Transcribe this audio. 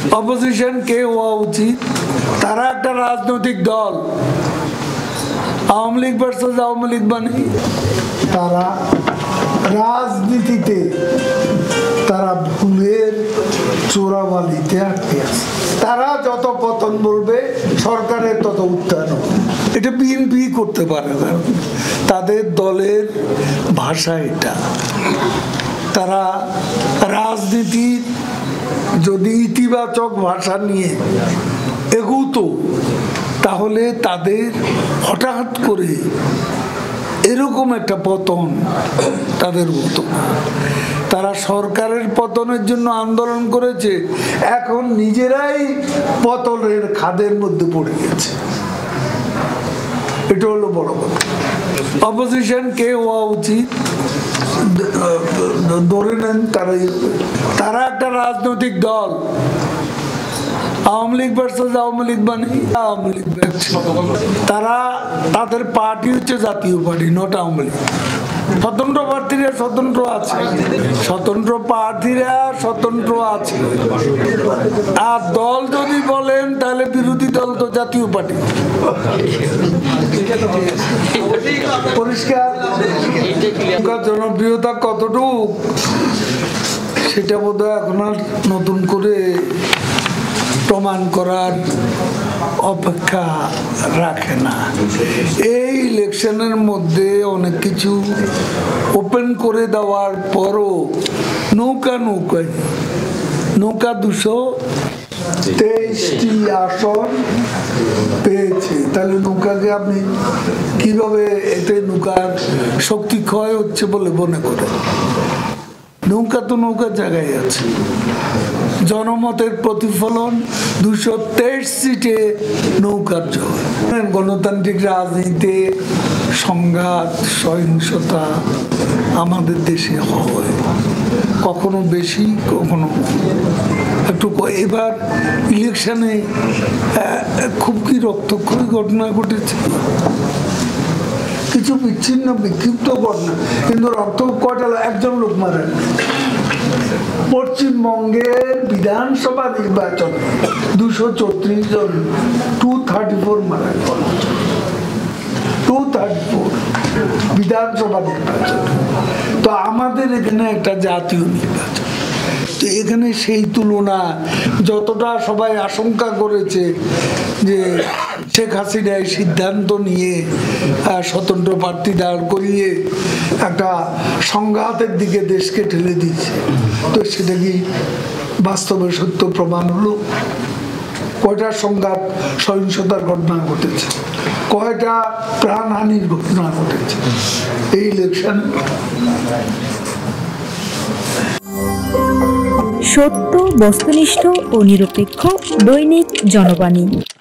Opposition কে হওয়া উচিত? তারা একটা রাজনৈতিক দল, আওয়ামী লীগ ভার্সেস আওয়ামী লীগ বানাই। তারা রাজনীতিতে তারা ভুলের চোরাবালিতে আটকে আছে। তারা যত পতন বলবে সরকারের তত উত্থান। এটা বিএনপি করতে পারে না, তাদের দলের ভাষা এটা। তারা রাজনীতির যদি ইতিবাচক ভাষা নিয়ে এগুতো, তাহলে তাদের হঠাৎ করে এরকম একটা পতন তাদের হতো। তারা সরকারের পতনের জন্য আন্দোলন করেছে, এখন নিজেরাই পতনের খাদের মধ্যে পড়ে গেছে। এটা হলো বড় কথা। অপোজিশন কে হওয়া উচিত? ধরে নেন তারা একটা রাজনৈতিক দল, আওয়ামী লীগ ভার্সেস আওয়ামী লীগ বানাই। আওয়ামী লীগ তারা তাদের পার্টি হচ্ছে জাতীয় পার্টি, নট আওয়ামী লীগ। স্বতন্ত্র প্রার্থীরা স্বতন্ত্র আছে, স্বতন্ত্র প্রার্থীরা স্বতন্ত্র আছে। আর দল যদি বলেন তাহলে বিরোধী দল তো জাতীয় পার্টি। পরিষ্কার। জনপ্রিয়তা কতটুকু সেটা বোধহয় এখন আর নতুন করে প্রমাণ করার অপেক্ষা রাখে না। এই ইলেকশনের মধ্যে অনেক কিছু ওপেন করে দেওয়ার পরও নৌকা 223টি আসন পেয়েছে। তাহলে নৌকাকে আপনি কিভাবে এতে নৌকার শক্তি ক্ষয় হচ্ছে বলে মনে করেন? নৌকা তো নৌকার জায়গায় আছে। জনমতের প্রতিফলন 223 সিটে নৌকার জয়। গণতান্ত্রিক রাজনীতিতে সংঘাত সহিংসতা আমাদের দেশে হয়, কখনো বেশি কখনো একটু। এবার ইলেকশনে খুব কি রক্তক্ষয়ী ঘটনা ঘটেছে, কিছু বিচ্ছিন্ন বিক্ষিপ্ত ঘটনা, কিন্তু রক্ত কয়টা? একজন লোক মারা। পশ্চিমবঙ্গের বিধানসভা নির্বাচন 234 জন, 234 মারা গেল। 234 বিধানসভা নির্বাচন। তো আমাদের এখানে একটা জাতীয় নির্বাচন, তো এখানে সেই তুলনা যতটা সবাই আশঙ্কা করেছে যে শেখ হাসিনা এই সিদ্ধান্ত নিয়ে স্বতন্ত্র প্রার্থী দাঁড় করিয়ে একটা সংঘাতের দিকে দেশকে ঠেলে দিয়েছে, তো সেটা কি বাস্তবে সত্য প্রমাণ হলো? কয়টা সংঘাত সহিংসতার ঘটনা ঘটেছে, কয়টা প্রাণহানির ঘটনা ঘটেছে এই ইলেকশন? সত্য, বস্তুনিষ্ঠ ও নিরপেক্ষ দৈনিক জনবাণী।